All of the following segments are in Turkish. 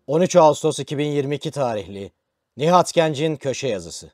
13 Ağustos 2022 tarihli Nihat Genc'in köşe yazısı.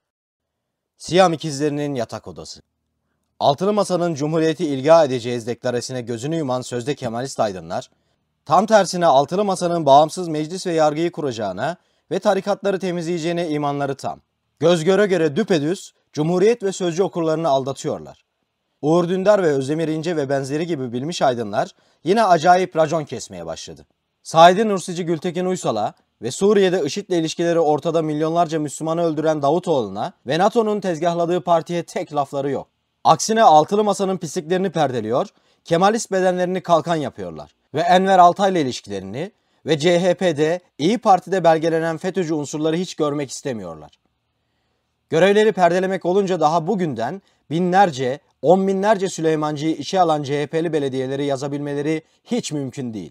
Siyam ikizlerinin yatak odası. Altılı Masa'nın Cumhuriyeti ilga edeceğiz deklaresine gözünü yuman sözde Kemalist aydınlar, tam tersine Altılı Masa'nın bağımsız meclis ve yargıyı kuracağına ve tarikatları temizleyeceğine imanları tam. Göz göre göre düpedüz Cumhuriyet ve sözcü okurlarını aldatıyorlar. Uğur Dündar ve Özdemir İnce ve benzeri gibi bilmiş aydınlar yine acayip racon kesmeye başladı. Said Nursici Gültekin Uysal'a ve Suriye'de IŞİD'le ilişkileri ortada milyonlarca Müslümanı öldüren Davutoğlu'na ve NATO'nun tezgahladığı partiye tek lafları yok. Aksine Altılı Masa'nın pisliklerini perdeliyor, Kemalist bedenlerini kalkan yapıyorlar ve Enver Altay'la ilişkilerini ve CHP'de, İyi Parti'de belgelenen FETÖ'cü unsurları hiç görmek istemiyorlar. Görevleri perdelemek olunca daha bugünden binlerce, on binlerce Süleymancı'yı işe alan CHP'li belediyeleri yazabilmeleri hiç mümkün değil.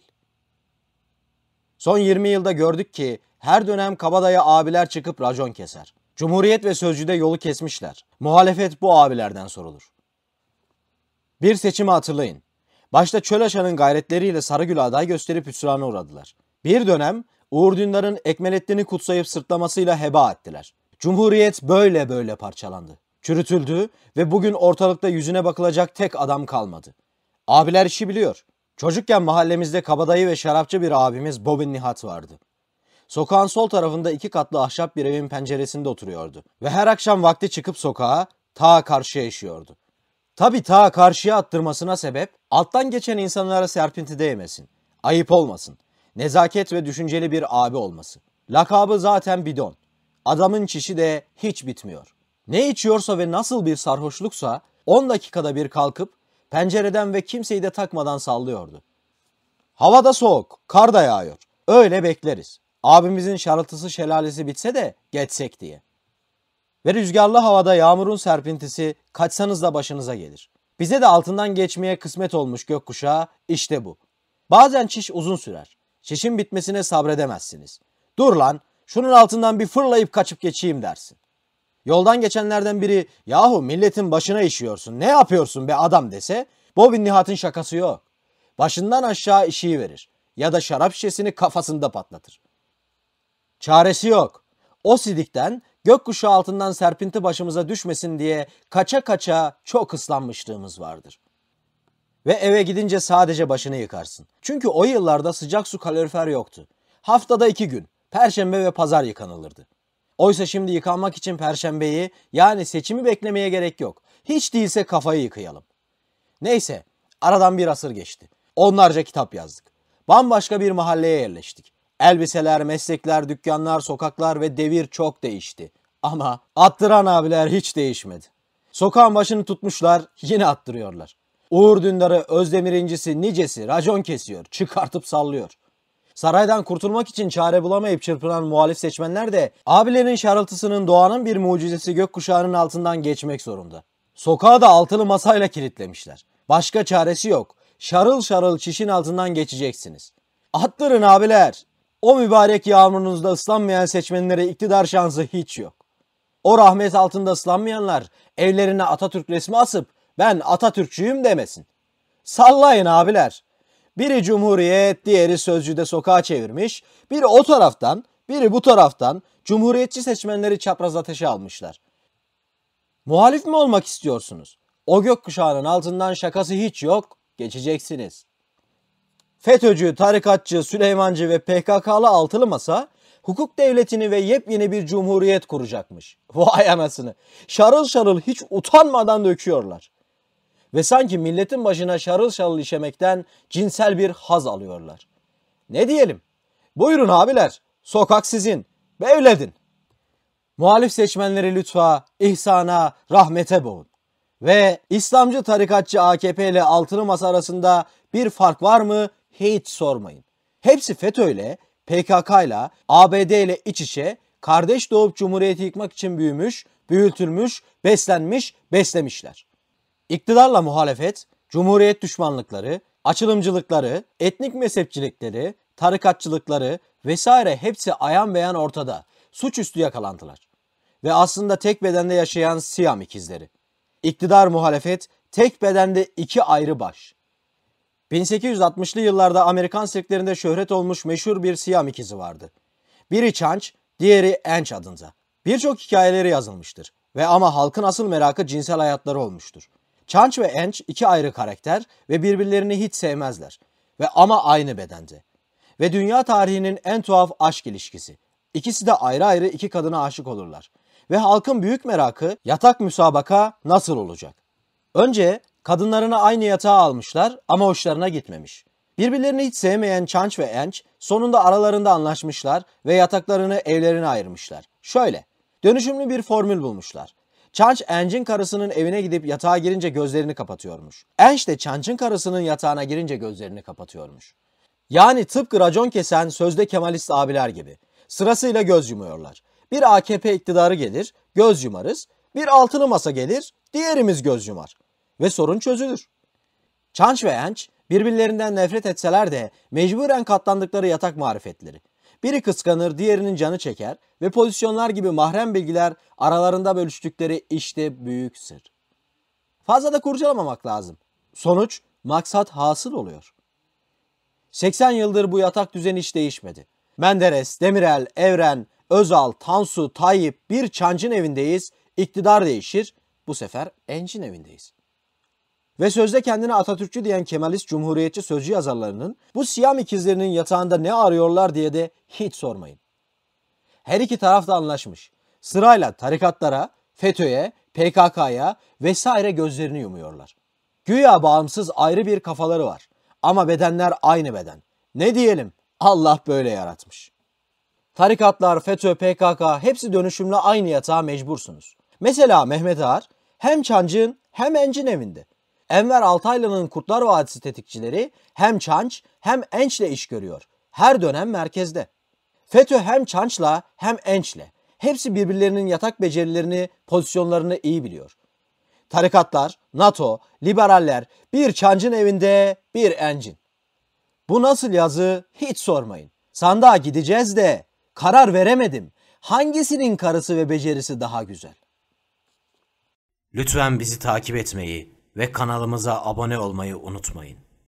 Son 20 yılda gördük ki her dönem kabadayı abiler çıkıp racon keser. Cumhuriyet ve Sözcü'de yolu kesmişler. Muhalefet bu abilerden sorulur. Bir seçimi hatırlayın. Başta Çölaşan'ın gayretleriyle Sarıgül aday gösterip hüsrana uğradılar. Bir dönem Uğur Dündar'ın Ekmelettin'i kutsayıp sırtlamasıyla heba ettiler. Cumhuriyet böyle böyle parçalandı. Çürütüldü ve bugün ortalıkta yüzüne bakılacak tek adam kalmadı. Abiler işi biliyor. Çocukken mahallemizde kabadayı ve şarapçı bir abimiz Bobin Nihat vardı. Sokağın sol tarafında 2 katlı ahşap bir evin penceresinde oturuyordu. Ve her akşam vakti çıkıp sokağa ta karşıya işiyordu. Tabii ta karşıya attırmasına sebep alttan geçen insanlara serpinti değmesin, ayıp olmasın, nezaket ve düşünceli bir abi olması. Lakabı zaten bidon. Adamın çişi de hiç bitmiyor. Ne içiyorsa ve nasıl bir sarhoşluksa 10 dakikada bir kalkıp pencereden ve kimseyi de takmadan sallıyordu. Hava da soğuk, kar da yağıyor. Öyle bekleriz. Abimizin şarıltısı şelalesi bitse de geçsek diye. Ve rüzgarlı havada yağmurun serpintisi kaçsanız da başınıza gelir. Bize de altından geçmeye kısmet olmuş gökkuşağı işte bu. Bazen çiş uzun sürer. Çişin bitmesine sabredemezsiniz. Dur lan, şunun altından bir fırlayıp kaçıp geçeyim dersin. Yoldan geçenlerden biri yahu milletin başına işiyorsun ne yapıyorsun be adam dese Bobin Nihat'ın şakası yok. Başından aşağı işiyi verir ya da şarap şişesini kafasında patlatır. Çaresi yok. O sidikten gökkuşağı altından serpinti başımıza düşmesin diye kaça kaça çok ıslanmışlığımız vardır. Ve eve gidince sadece başını yıkarsın. Çünkü o yıllarda sıcak su kalorifer yoktu. Haftada 2 gün, Perşembe ve Pazar yıkanılırdı. Oysa şimdi yıkanmak için Perşembeyi yani seçimi beklemeye gerek yok. Hiç değilse kafayı yıkayalım. Neyse, aradan bir asır geçti. Onlarca kitap yazdık. Bambaşka bir mahalleye yerleştik. Elbiseler, meslekler, dükkanlar, sokaklar ve devir çok değişti. Ama attıran abiler hiç değişmedi. Sokağın başını tutmuşlar, yine attırıyorlar. Uğur Dündar'ı, Özdemir İnci'si, nicesi racon kesiyor, çıkartıp sallıyor. Saraydan kurtulmak için çare bulamayıp çırpınan muhalif seçmenler de abilerin şarıltısının doğanın bir mucizesi gökkuşağının altından geçmek zorunda. Sokağı da altılı masayla kilitlemişler. Başka çaresi yok. Şarıl şarıl çişin altından geçeceksiniz. Attırın abiler. O mübarek yağmurunuzda ıslanmayan seçmenlere iktidar şansı hiç yok. O rahmet altında ıslanmayanlar evlerine Atatürk resmi asıp ben Atatürkçüyüm demesin. Sallayın abiler. Biri Cumhuriyet, diğeri Sözcü'de sokağa çevirmiş, biri o taraftan, biri bu taraftan Cumhuriyetçi seçmenleri çapraz ateşe almışlar. Muhalif mi olmak istiyorsunuz? O gökkuşağının altından şakası hiç yok, geçeceksiniz. FETÖ'cü, tarikatçı, Süleymancı ve PKK'lı altılı masa hukuk devletini ve yepyeni bir cumhuriyet kuracakmış. Vay anasını. Şarıl şarıl hiç utanmadan döküyorlar. Ve sanki milletin başına şarıl şarıl işemekten cinsel bir haz alıyorlar. Ne diyelim? Buyurun abiler, sokak sizin, bevledin. Muhalif seçmenleri lütfa, ihsana, rahmete boğun. Ve İslamcı tarikatçı AKP ile altılı masa arasında bir fark var mı hiç sormayın. Hepsi FETÖ ile, PKK ile, ABD ile iç içe, kardeş doğup cumhuriyeti yıkmak için büyümüş, büyütülmüş, beslenmiş, beslemişler. İktidarla muhalefet, cumhuriyet düşmanlıkları, açılımcılıkları, etnik mezhepçilikleri, tarikatçılıkları vesaire hepsi ayan beyan ortada. Suçüstü yakalantılar. Ve aslında tek bedende yaşayan Siyam ikizleri. İktidar muhalefet tek bedende 2 ayrı baş. 1860'lı yıllarda Amerikan sirklerinde şöhret olmuş meşhur bir Siam ikizi vardı. Biri Chanch, diğeri Ench adında. Birçok hikayeleri yazılmıştır ve ama halkın asıl merakı cinsel hayatları olmuştur. Chanch ve Ench iki ayrı karakter ve birbirlerini hiç sevmezler ve ama aynı bedende. Ve dünya tarihinin en tuhaf aşk ilişkisi. İkisi de ayrı ayrı iki kadına aşık olurlar. Ve halkın büyük merakı yatak müsabaka nasıl olacak? Önce kadınlarını aynı yatağa almışlar ama hoşlarına gitmemiş. Birbirlerini hiç sevmeyen Chanch ve Ench sonunda aralarında anlaşmışlar ve yataklarını evlerine ayırmışlar. Şöyle, dönüşümlü bir formül bulmuşlar. Chanch, Ench'in karısının evine gidip yatağa girince gözlerini kapatıyormuş. Ench de Chanch'in karısının yatağına girince gözlerini kapatıyormuş. Yani tıpkı racon kesen sözde Kemalist abiler gibi. Sırasıyla göz yumuyorlar. Bir AKP iktidarı gelir, göz yumarız. Bir altılı masa gelir, diğerimiz göz yumar. Ve sorun çözülür. Chanch ve Ench birbirlerinden nefret etseler de mecburen katlandıkları yatak marifetleri. Biri kıskanır, diğerinin canı çeker ve pozisyonlar gibi mahrem bilgiler aralarında bölüştükleri işte büyük sır. Fazla da kurcalamamak lazım. Sonuç, maksat hasıl oluyor. 80 yıldır bu yatak düzeni hiç değişmedi. Menderes, Demirel, Evren, Özal, Tansu, Tayyip bir Chanch'ın evindeyiz, iktidar değişir, bu sefer Ench'in evindeyiz. Ve sözde kendine Atatürkçü diyen Kemalist Cumhuriyetçi sözcü yazarlarının bu Siam ikizlerinin yatağında ne arıyorlar diye de hiç sormayın. Her iki taraf da anlaşmış. Sırayla tarikatlara, FETÖ'ye, PKK'ya vesaire gözlerini yumuyorlar. Güya bağımsız ayrı bir kafaları var. Ama bedenler aynı beden. Ne diyelim? Allah böyle yaratmış. Tarikatlar, FETÖ, PKK hepsi dönüşümle aynı yatağa mecbursunuz. Mesela Mehmet Ağar hem Chanch'ın hem Ench'in evinde. Enver Altaylı'nın Kurtlar Vadisi tetikçileri hem Chanch hem Ench'le iş görüyor. Her dönem merkezde. FETÖ hem Chanch'la hem Ench'le. Hepsi birbirlerinin yatak becerilerini, pozisyonlarını iyi biliyor. Tarikatlar, NATO, liberaller bir Chanch'ın evinde bir Ench'in. Bu nasıl yazı hiç sormayın. Sandığa gideceğiz de karar veremedim. Hangisinin karısı ve becerisi daha güzel? Lütfen bizi takip etmeyi ve kanalımıza abone olmayı unutmayın.